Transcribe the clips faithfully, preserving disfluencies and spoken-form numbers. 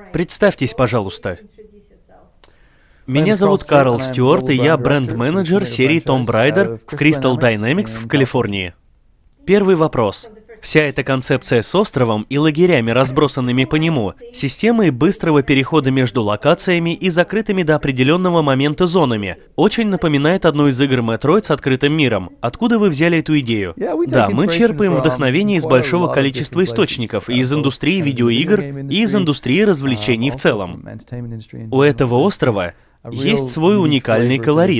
Представьтесь, пожалуйста. Меня зовут Карл Стюарт, и я бренд-менеджер серии Tomb Raider в Crystal Dynamics в Калифорнии. Первый вопрос. Вся эта концепция с островом и лагерями, разбросанными по нему, системой быстрого перехода между локациями и закрытыми до определенного момента зонами, очень напоминает одну из игр Metroid с открытым миром. Откуда вы взяли эту идею? Да, мы черпаем вдохновение из большого количества источников, и из индустрии видеоигр, и из индустрии развлечений в целом. У этого острова есть свой уникальный колорит.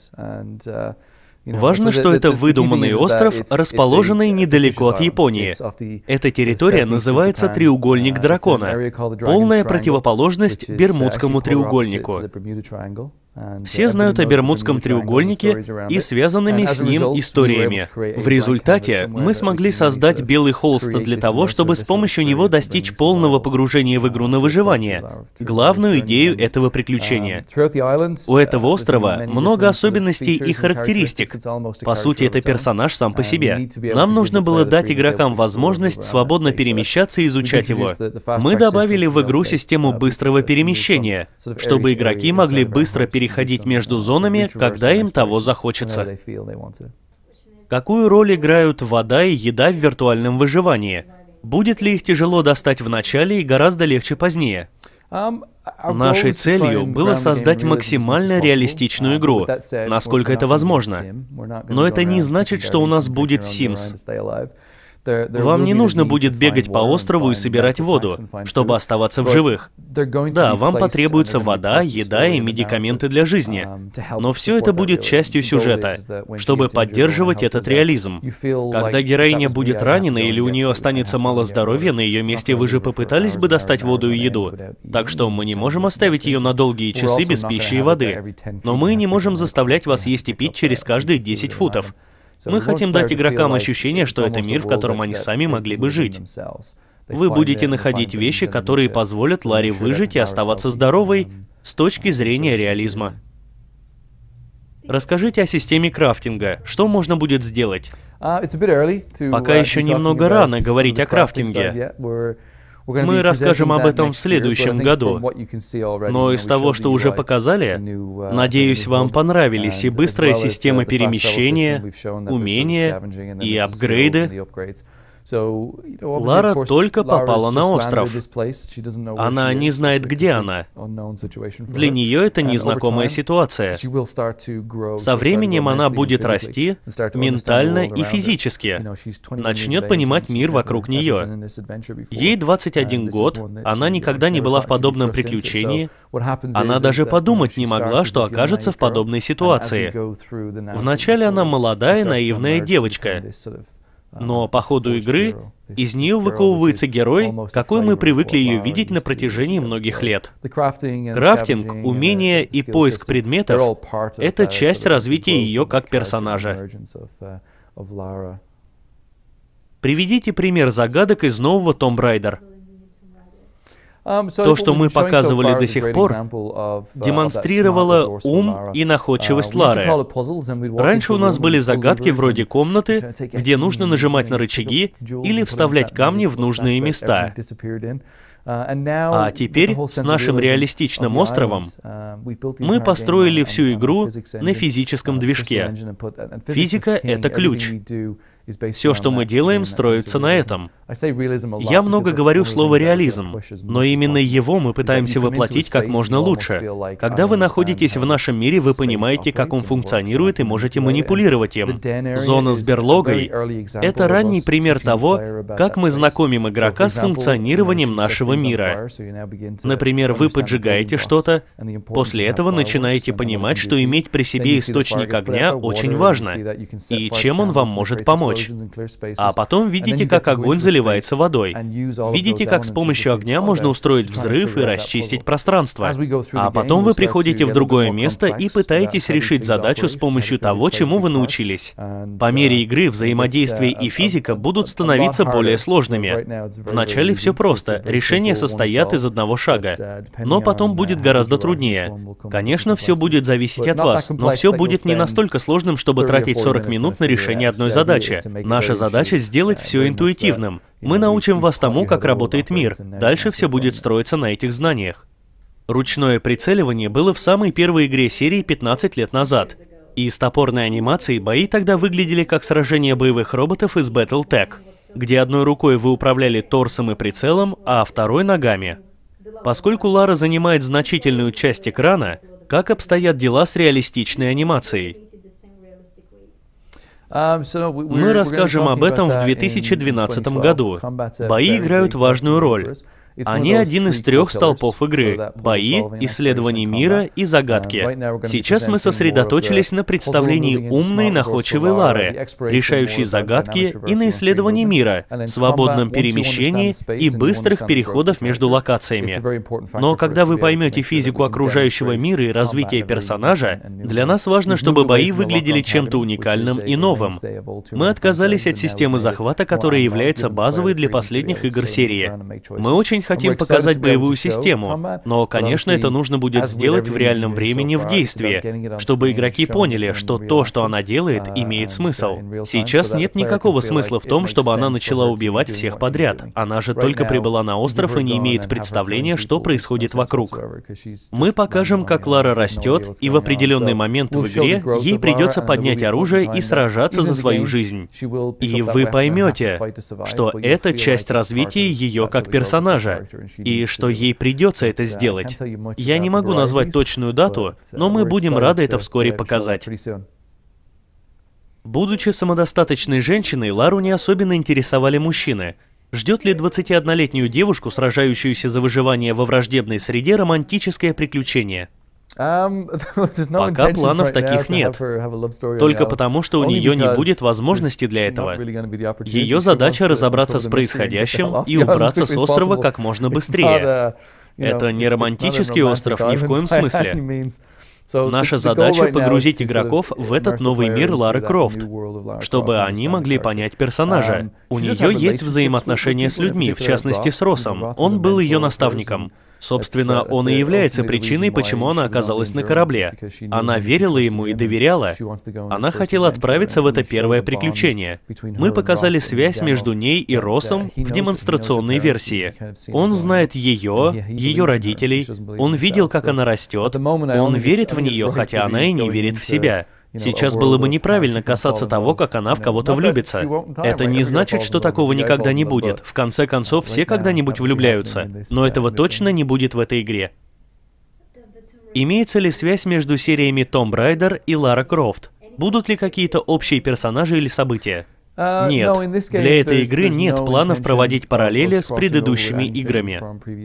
Важно, что это выдуманный остров, расположенный недалеко от Японии. Эта территория называется Треугольник Дракона, полная противоположность Бермудскому треугольнику. Все знают о Бермудском треугольнике и связанными с ним историями. В результате мы смогли создать белый холст для того, чтобы с помощью него достичь полного погружения в игру на выживание, главную идею этого приключения. У этого острова много особенностей и характеристик. По сути, это персонаж сам по себе. Нам нужно было дать игрокам возможность свободно перемещаться и изучать его. Мы добавили в игру систему быстрого перемещения, чтобы игроки могли быстро переходить ходить между зонами, когда им того захочется. Какую роль играют вода и еда в виртуальном выживании? Будет ли их тяжело достать в начале и гораздо легче позднее? Нашей целью было создать максимально реалистичную игру, насколько это возможно. Но это не значит, что у нас будет Sims. Вам не нужно будет бегать по острову и собирать воду, чтобы оставаться в живых. Да, вам потребуется вода, еда и медикаменты для жизни. Но все это будет частью сюжета, чтобы поддерживать этот реализм. Когда героиня будет ранена или у нее останется мало здоровья, на ее месте вы же попытались бы достать воду и еду. Так что мы не можем оставить ее на долгие часы без пищи и воды. Но мы не можем заставлять вас есть и пить через каждые десять футов. Мы хотим дать игрокам ощущение, что это мир, в котором они сами могли бы жить. Вы будете находить вещи, которые позволят Ларри выжить и оставаться здоровой с точки зрения реализма. Расскажите о системе крафтинга. Что можно будет сделать? Пока еще немного рано говорить о крафтинге. Мы расскажем об этом в следующем году. Но из того, что уже показали, надеюсь, вам понравились и быстрая система перемещения, умения и апгрейды. Лара только попала на остров. Она не знает, где она. Для нее это незнакомая ситуация. Со временем она будет расти ментально и физически, начнет понимать мир вокруг нее. Ей двадцать один год, она никогда не была в подобном приключении, она даже подумать не могла, что окажется в подобной ситуации. Вначале она молодая, наивная девочка. Но по ходу игры из нее выковывается герой, какой мы привыкли ее видеть на протяжении многих лет. Крафтинг, умения и поиск предметов — это часть развития ее как персонажа. Приведите пример загадок из нового Tomb Raider. То, что мы показывали до сих пор, демонстрировало ум и находчивость Лары. Раньше у нас были загадки вроде комнаты, где нужно нажимать на рычаги или вставлять камни в нужные места. А теперь с нашим реалистичным островом мы построили всю игру на физическом движке. Физика — это ключ. Все, что мы делаем, строится на этом. Я много говорю слово «реализм», но именно его мы пытаемся воплотить как можно лучше. Когда вы находитесь в нашем мире, вы понимаете, как он функционирует и можете манипулировать им. Зона с берлогой — это ранний пример того, как мы знакомим игрока с функционированием нашего мира. Например, вы поджигаете что-то, после этого начинаете понимать, что иметь при себе источник огня очень важно, и чем он вам может помочь. А потом видите, как огонь заливается водой. Видите, как с помощью огня можно устроить взрыв и расчистить пространство. А потом вы приходите в другое место и пытаетесь решить задачу с помощью того, чему вы научились. По мере игры взаимодействие и физика будут становиться более сложными. Вначале все просто. Решение Сражения состоят из одного шага, но потом будет гораздо труднее. Конечно, все будет зависеть от вас, но все будет не настолько сложным, чтобы тратить сорок минут на решение одной задачи. Наша задача — сделать все интуитивным. Мы научим вас тому, как работает мир. Дальше все будет строиться на этих знаниях. Ручное прицеливание было в самой первой игре серии пятнадцать лет назад. И с топорной анимацией бои тогда выглядели как сражение боевых роботов из BattleTech, где одной рукой вы управляли торсом и прицелом, а второй — ногами. Поскольку Лара занимает значительную часть экрана, как обстоят дела с реалистичной анимацией? Мы расскажем об этом в две тысячи двенадцатом году. Бои играют важную роль. Они один из трех столпов игры — бои, исследование мира и загадки. Сейчас мы сосредоточились на представлении умной, находчивой Лары, решающей загадки, и на исследовании мира, свободном перемещении и быстрых переходах между локациями. Но когда вы поймете физику окружающего мира и развитие персонажа, для нас важно, чтобы бои выглядели чем-то уникальным и новым. Мы отказались от системы захвата, которая является базовой для последних игр серии. Мы очень хотим показать боевую систему, но, конечно, это нужно будет сделать в реальном времени в действии, чтобы игроки поняли, что то, что она делает, имеет смысл. Сейчас нет никакого смысла в том, чтобы она начала убивать всех подряд. Она же только прибыла на остров и не имеет представления, что происходит вокруг. Мы покажем, как Лара растет, и в определенный момент в игре ей придется поднять оружие и сражаться за свою жизнь. И вы поймете, что это часть развития ее как персонажа, и что ей придется это сделать. Я не могу назвать точную дату, но мы будем рады это вскоре показать. Будучи самодостаточной женщиной, Лару не особенно интересовали мужчины. Ждет ли двадцатиоднолетнюю девушку, сражающуюся за выживание во враждебной среде, романтическое приключение? Пока планов таких нет. Только потому, что у нее не будет возможности для этого. Ее задача — разобраться с происходящим и убраться с острова как можно быстрее. Это не романтический остров ни в коем смысле. Наша задача — погрузить игроков в этот новый мир Лары Крофт, чтобы они могли понять персонажа. У нее есть взаимоотношения с людьми, в частности с Россом. Он был ее наставником. Собственно, он и является причиной, почему она оказалась на корабле. Она верила ему и доверяла. Она хотела отправиться в это первое приключение. Мы показали связь между ней и Россом в демонстрационной версии. Он знает ее, ее родителей, он видел, как она растет, он верит в нее, хотя она и не верит в себя. Сейчас было бы неправильно касаться того, как она в кого-то влюбится. Это не значит, что такого никогда не будет. В конце концов, все когда-нибудь влюбляются. Но этого точно не будет в этой игре. Имеется ли связь между сериями Tomb Raider и Лара Крофт? Будут ли какие-то общие персонажи или события? Нет, для этой игры нет планов проводить параллели с предыдущими играми.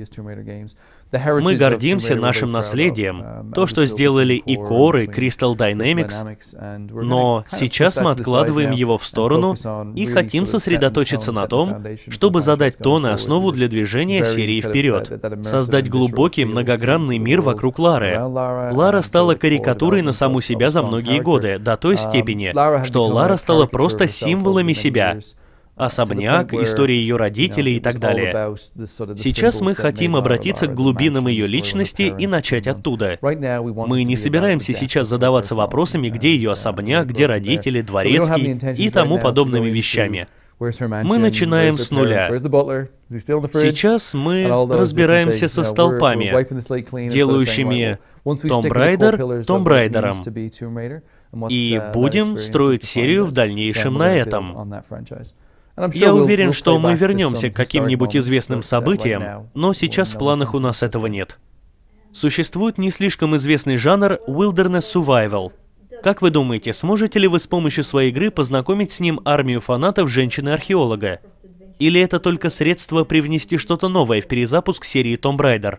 Мы гордимся нашим наследием, то, что сделали и Core, и Crystal Dynamics, но сейчас мы откладываем его в сторону и хотим сосредоточиться на том, чтобы задать тон и основу для движения серии вперед, создать глубокий многогранный мир вокруг Лары. Лара стала карикатурой на саму себя за многие годы, до той степени, что Лара стала просто символами себя. Особняк, история ее родителей и так далее. Сейчас мы хотим обратиться к глубинам ее личности и начать оттуда. Мы не собираемся сейчас задаваться вопросами, где ее особняк, где родители, дворецкий и тому подобными вещами. Мы начинаем с нуля. Сейчас мы разбираемся со столпами, делающими Tomb Raider Tomb Raider'ом, и будем строить серию в дальнейшем на этом. Я уверен, что мы вернемся к каким-нибудь известным событиям, но сейчас в планах у нас этого нет. Существует не слишком известный жанр Wilderness Survival. Как вы думаете, сможете ли вы с помощью своей игры познакомить с ним армию фанатов женщины-археолога? Или это только средство привнести что-то новое в перезапуск серии Tomb Raider?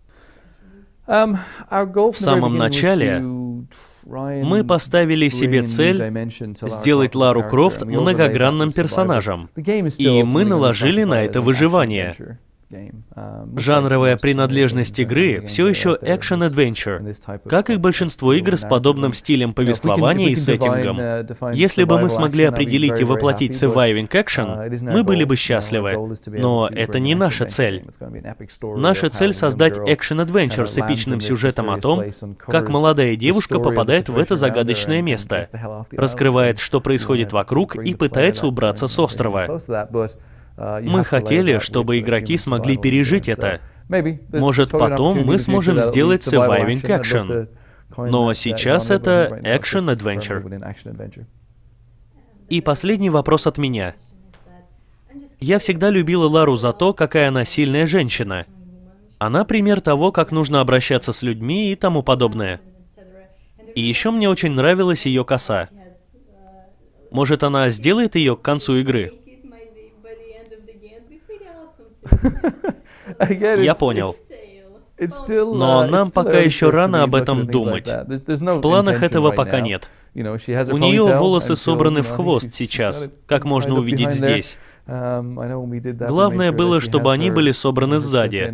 В самом начале мы поставили себе цель сделать Лару Крофт многогранным персонажем, и мы наложили на это выживание. Жанровая принадлежность игры все еще экшен-адвенчер, как и большинство игр с подобным стилем повествования и сеттингом. Если бы мы смогли определить и воплотить surviving action, мы были бы счастливы. Но это не наша цель. Наша цель — создать экшен-адвенчер с эпичным сюжетом о том, как молодая девушка попадает в это загадочное место, раскрывает, что происходит вокруг, и пытается убраться с острова. Мы хотели, чтобы игроки смогли пережить это. Может, потом мы сможем сделать surviving action. Но сейчас это action-adventure. И последний вопрос от меня. Я всегда любила Лару за то, какая она сильная женщина. Она пример того, как нужно обращаться с людьми и тому подобное. И еще мне очень нравилась ее коса. Может, она сделает ее к концу игры? Я понял. Но нам пока еще рано об этом думать. В планах этого пока нет. У нее волосы собраны в хвост сейчас, как можно увидеть здесь. Главное было, чтобы они были собраны сзади.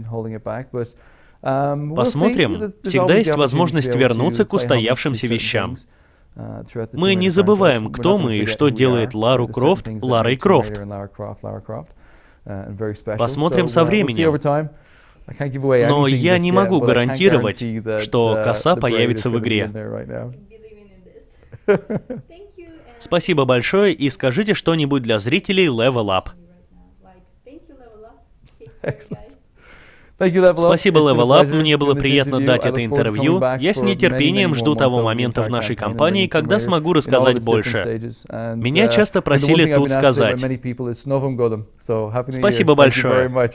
Посмотрим. Всегда есть возможность вернуться к устоявшимся вещам. Мы не забываем, кто мы и что делает Лару Крофт Ларой Крофт. Посмотрим со временем. Но я не могу гарантировать, что коса появится в игре. Спасибо большое, и скажите что-нибудь для зрителей Level Up. Спасибо, Level Up, мне было приятно дать это интервью. Я с нетерпением жду того момента в нашей компании, когда смогу рассказать больше. Меня часто просили тут сказать. Спасибо большое.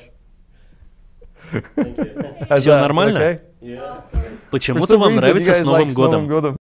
Все нормально? Почему-то вам нравится с Новым годом.